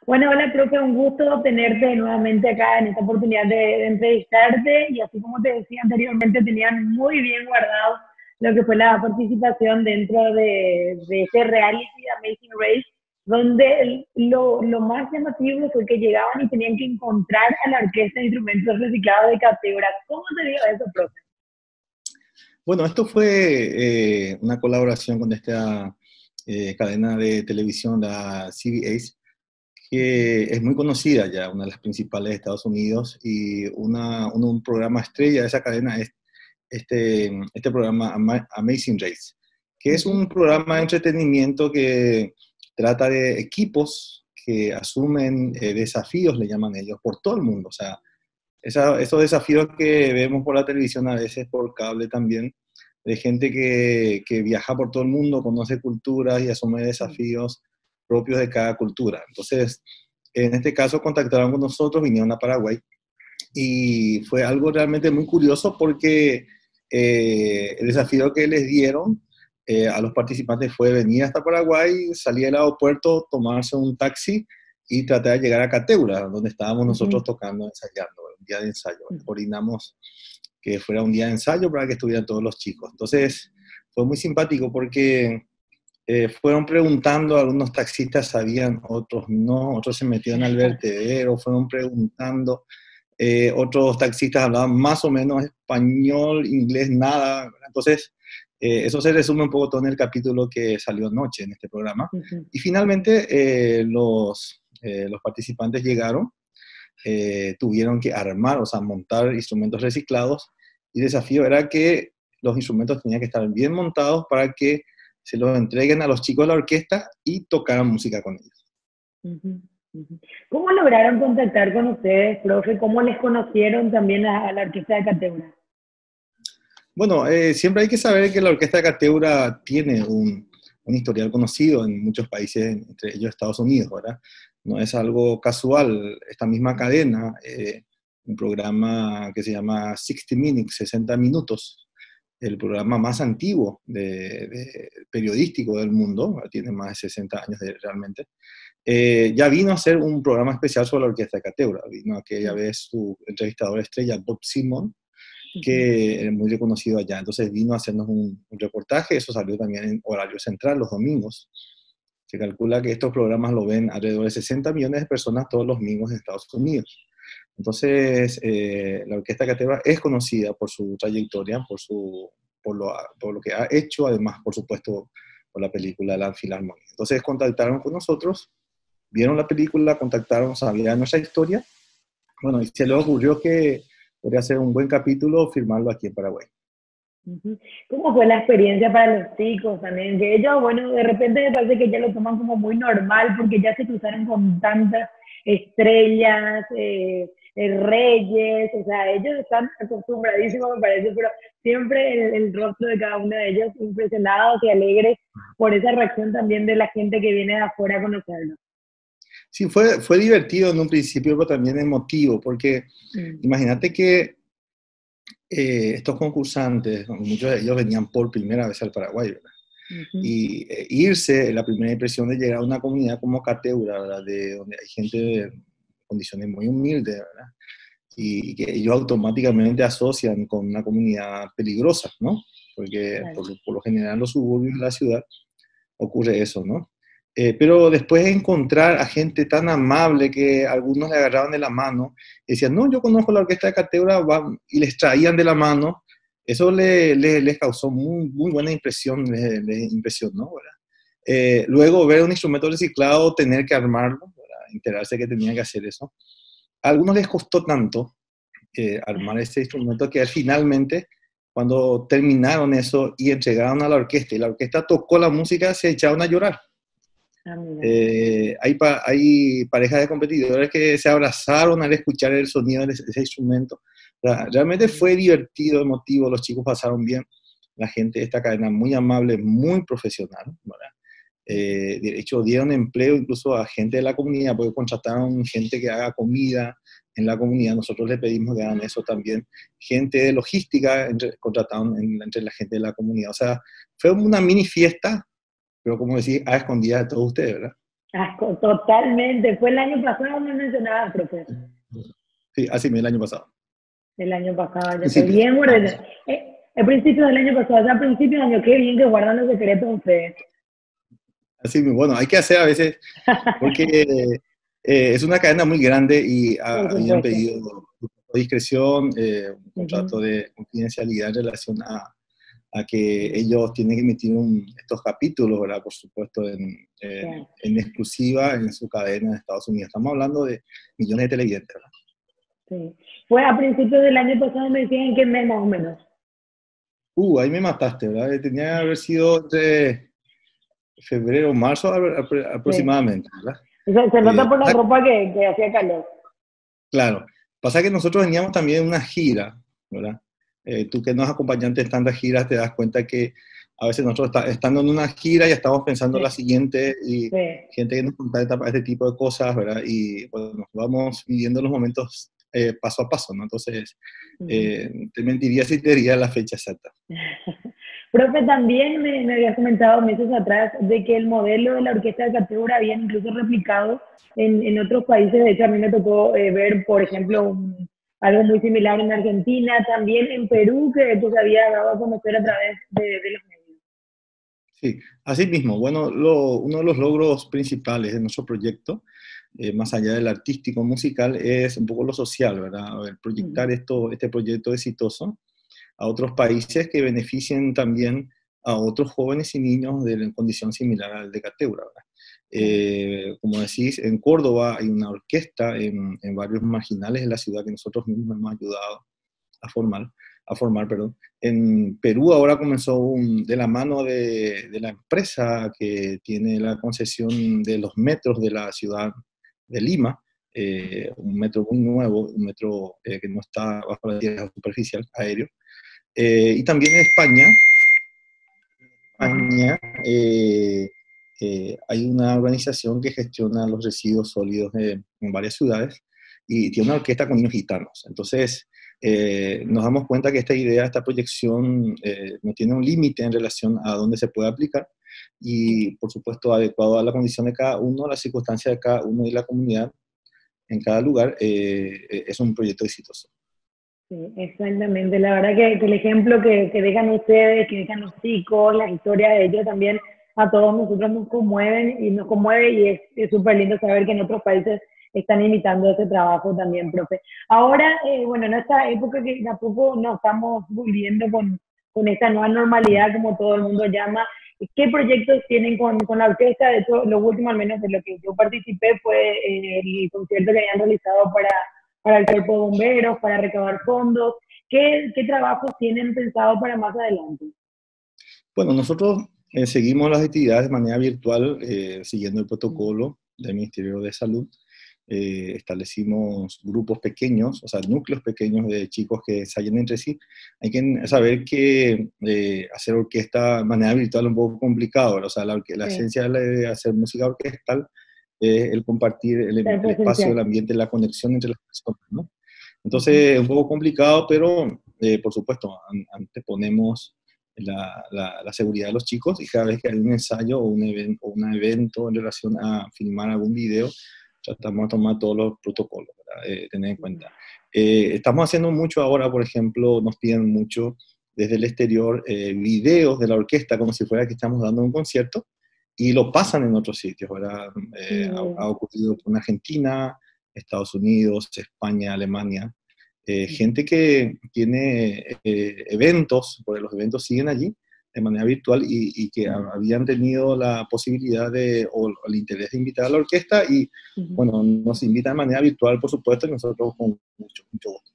Bueno, hola, profe, un gusto tenerte nuevamente acá en esta oportunidad de entrevistarte y así como te decía anteriormente, tenían muy bien guardado lo que fue la participación dentro de este reality de Amazing Race, donde lo más llamativo fue que llegaban y tenían que encontrar a la orquesta de instrumentos reciclados de Categoría. ¿Cómo se dio eso, profe? Bueno, esto fue una colaboración con esta cadena de televisión, la CBS, que es muy conocida ya, una de las principales de Estados Unidos, y un programa estrella de esa cadena es este programa Amazing Race, que es un programa de entretenimiento que trata de equipos que asumen desafíos, le llaman ellos, por todo el mundo. O sea, esos desafíos que vemos por la televisión, a veces por cable también, de gente que viaja por todo el mundo, conoce culturas y asume desafíos propios de cada cultura. Entonces, en este caso contactaron con nosotros, vinieron a Paraguay y fue algo realmente muy curioso porque el desafío que les dieron a los participantes fue venir hasta Paraguay, salir del aeropuerto, tomarse un taxi y tratar de llegar a Cateura, donde estábamos nosotros tocando, ensayando, un día de ensayo. Coordinamos que fuera un día de ensayo para que estuvieran todos los chicos. Entonces, fue muy simpático porque fueron preguntando, algunos taxistas sabían, otros no, otros se metieron al vertedero, fueron preguntando, otros taxistas hablaban más o menos español, inglés, nada. Entonces, eso se resume un poco todo en el capítulo que salió anoche en este programa. Y finalmente, los participantes llegaron, tuvieron que armar, o sea, montar instrumentos reciclados, y el desafío era que los instrumentos tenían que estar bien montados para que se los entreguen a los chicos de la orquesta y tocaran música con ellos. ¿Cómo lograron contactar con ustedes, profe? ¿Cómo les conocieron también a la orquesta de Cateura? Bueno, siempre hay que saber que la orquesta de Cateura tiene un historial conocido en muchos países, entre ellos Estados Unidos, ¿verdad? No es algo casual. Esta misma cadena, un programa que se llama 60 Minutes, 60 minutos, el programa más antiguo periodístico del mundo, tiene más de 60 años realmente, ya vino a hacer un programa especial sobre la orquesta de Cateura. Vino aquella vez su entrevistador estrella, Bob Simon, que es muy reconocido allá. Entonces vino a hacernos un reportaje, eso salió también en horario central, los domingos. Se calcula que estos programas lo ven alrededor de 60 millones de personas todos los domingos en Estados Unidos. Entonces, la Orquesta Cateura es conocida por su trayectoria, por lo que ha hecho, además, por supuesto, por la película La Filarmonía. Entonces contactaron con nosotros, vieron la película, contactaron, sabían nuestra historia, bueno, y se les ocurrió que podría ser un buen capítulo firmarlo aquí en Paraguay. ¿Cómo fue la experiencia para los chicos también? Que ellos, bueno, de repente me parece que ya lo toman como muy normal porque ya se cruzaron con tantas estrellas, reyes, o sea, ellos están acostumbradísimos, me parece, pero siempre el rostro de cada uno de ellos impresionados y alegres por esa reacción también de la gente que viene de afuera a conocerlos. Sí, fue divertido en un principio, pero también emotivo, porque imagínate que estos concursantes, muchos de ellos venían por primera vez al Paraguay, ¿verdad? Y irse, la primera impresión de llegar a una comunidad como Cateura, ¿verdad? De donde hay gente de condiciones muy humildes, ¿verdad? Y que ellos automáticamente asocian con una comunidad peligrosa, ¿no? Porque por lo general en los suburbios de la ciudad ocurre eso, ¿no? Pero después de encontrar a gente tan amable que algunos le agarraban de la mano y decían, no, yo conozco la orquesta de Cateura, y les traían de la mano, eso les causó muy buena impresión, les impresionó, ¿verdad? Luego ver un instrumento reciclado, tener que armarlo, ¿verdad? Enterarse que tenían que hacer eso. A algunos les costó tanto armar ese instrumento que finalmente, cuando terminaron eso y entregaron a la orquesta, y la orquesta tocó la música, se echaron a llorar. Hay parejas de competidores que se abrazaron al escuchar el sonido de ese instrumento. Realmente fue divertido, emotivo, los chicos pasaron bien. La gente de esta cadena muy amable, muy profesional, ¿verdad? De hecho, dieron empleo incluso a gente de la comunidad, porque contrataron gente que haga comida en la comunidad. Nosotros les pedimos que hagan eso también. Gente de logística contrataron entre la gente de la comunidad. O sea, fue una mini fiesta, pero como decía, a escondidas de todos ustedes, ¿verdad? Totalmente. Fue el año pasado, me mencionaba, profe. Sí, así el año pasado. El año pasado, ya estoy Principios. bien guardado. El principio del año pasado, o sea, a principios de año, qué bien que guardan los secretos ustedes. Así, bueno, hay que hacer a veces, porque es una cadena muy grande y Por habían supuesto. pedido discreción, un Ujú. contrato de confidencialidad en relación a que ellos tienen que emitir estos capítulos, ¿verdad? Por supuesto, Ya, en exclusiva en su cadena de Estados Unidos. Estamos hablando de millones de televidentes, ¿verdad? sí. Fue a principios del año pasado, me decían en qué mes más o menos. Ahí me mataste, ¿verdad? Tenía que haber sido entre febrero, marzo Sí. aproximadamente, ¿verdad? Se nota por la Pasa ropa que hacía calor. Claro, pasa que nosotros veníamos también en una gira, ¿verdad? Tú que nos acompañaste en tantas giras te das cuenta que a veces nosotros estando en una gira ya estamos pensando en la Sí, siguiente y sí. gente que nos contacta para este tipo de cosas, ¿verdad? Y bueno, vamos viviendo los momentos paso a paso, ¿no? Entonces, Ujú. te mentiría si te diría la fecha exacta. Profe, también me había comentado meses atrás de que el modelo de la orquesta de Categoría habían incluso replicado en otros países. De hecho, a mí me tocó ver, por ejemplo, algo muy similar en Argentina, también en Perú, que se había dado a conocer a través de los medios. Sí, así mismo. Bueno, uno de los logros principales de nuestro proyecto, más allá del artístico musical, es un poco lo social, ¿verdad? A ver, proyectar Ujú. este proyecto exitoso a otros países que beneficien también a otros jóvenes y niños de condición similar al de Cateura, ¿verdad? Claro. Como decís, en Córdoba hay una orquesta en barrios marginales de la ciudad que nosotros mismos hemos ayudado a formar, perdón. En Perú ahora comenzó de la mano de la empresa que tiene la concesión de los metros de la ciudad de Lima, un metro muy nuevo, un metro que no está bajo la tierra superficial, aéreo. Y también en España, Ujú. España hay una organización que gestiona los residuos sólidos en varias ciudades y tiene una orquesta con niños gitanos. Entonces, nos damos cuenta que esta idea, esta proyección, no tiene un límite en relación a dónde se puede aplicar y, por supuesto, adecuado a la condición de cada uno, a las circunstancias de cada uno y la comunidad en cada lugar, es un proyecto exitoso. Sí, exactamente. La verdad que el ejemplo que dejan ustedes, que dejan los chicos, las historias de ellos también a todos nosotros nos conmueven y nos conmueve y es súper lindo saber que en otros países están imitando ese trabajo también, profe. Ahora, bueno, en esta época que tampoco nos estamos volviendo con esta nueva normalidad, como todo el mundo llama, ¿qué proyectos tienen con la orquesta? De hecho, lo último, al menos de lo que yo participé, fue el concierto que habían realizado para el cuerpo de bomberos, para recabar fondos. ¿Qué trabajos tienen pensado para más adelante? Bueno, nosotros seguimos las actividades de manera virtual, siguiendo el protocolo del Ministerio de Salud. Establecimos grupos pequeños, o sea, núcleos pequeños de chicos que ensayan entre sí. Hay que saber que hacer orquesta de manera virtual es un poco complicado, ¿verdad? O sea, la Sí, esencia de hacer música orquestal es el compartir ser el espacio, el presencial. ambiente, la conexión entre las personas, ¿no? Ujú. Entonces, es un poco complicado, pero por supuesto, anteponemos la seguridad de los chicos y cada vez que hay un ensayo o un evento en relación a filmar algún video, tratamos de tomar todos los protocolos, ¿verdad? Tener en cuenta. Estamos haciendo mucho ahora, por ejemplo, nos piden mucho desde el exterior videos de la orquesta como si fuera que estamos dando un concierto y lo pasan en otros sitios, ¿verdad? Ha ocurrido en Argentina, Estados Unidos, España, Alemania, gente que tiene eventos, porque los eventos siguen allí de manera virtual y que habían tenido la posibilidad o el interés de invitar a la orquesta y bueno, nos invitan de manera virtual, por supuesto, y nosotros con mucho gusto.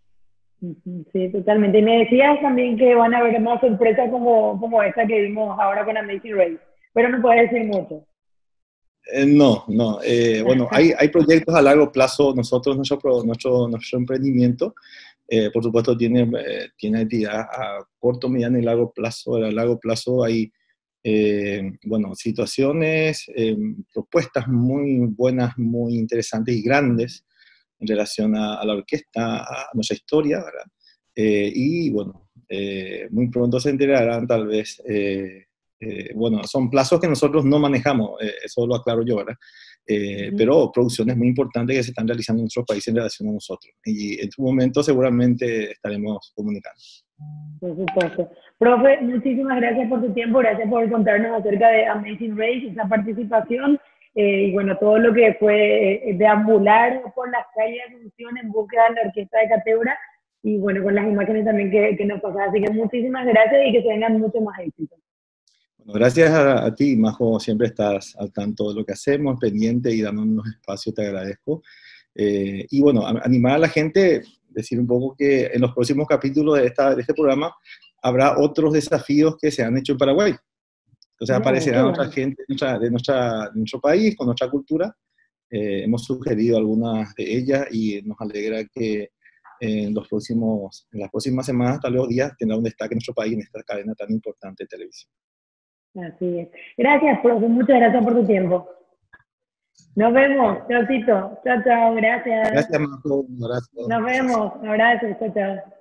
Sí, totalmente. Y me decías también que van a haber más sorpresas como esta que vimos ahora con Amazing Race, pero no puedes decir mucho. No, no. Bueno, hay proyectos a largo plazo. Nosotros, nuestro emprendimiento, por supuesto, tiene actividad a corto, mediano y largo plazo. A largo plazo hay, bueno, situaciones, propuestas muy buenas, muy interesantes y grandes en relación a la orquesta, a nuestra historia, ¿verdad? Y bueno, muy pronto se enterarán tal vez Bueno, son plazos que nosotros no manejamos, eso lo aclaro yo, ¿verdad? Pero producciones muy importantes que se están realizando en nuestros países en relación a nosotros. Y en su momento seguramente estaremos comunicando. Por supuesto. Profe, muchísimas gracias por tu tiempo, gracias por contarnos acerca de Amazing Race, esa participación, y bueno, todo lo que fue deambular por las calles de Asunción en búsqueda de la orquesta de Cateura, y bueno, con las imágenes también que nos pasaron. Así que muchísimas gracias y que tengan mucho más éxito. Bueno, gracias a ti, Majo, siempre estás al tanto de lo que hacemos, pendiente y dándonos espacio, te agradezco. Y bueno, animar a la gente, decir un poco que en los próximos capítulos de este programa habrá otros desafíos que se han hecho en Paraguay. Entonces aparecerá otra gente de nuestro país, con nuestra cultura. Hemos sugerido algunas de ellas y nos alegra que en las próximas semanas, tal vez días, tendrá un destaque en nuestro país en esta cadena tan importante de televisión. Así es. Gracias, profe. Muchas gracias por tu tiempo. Nos vemos. Chaucito. Chao, chao. Gracias. Gracias, Marco. Un abrazo. Nos vemos. Un abrazo. Chao, chao.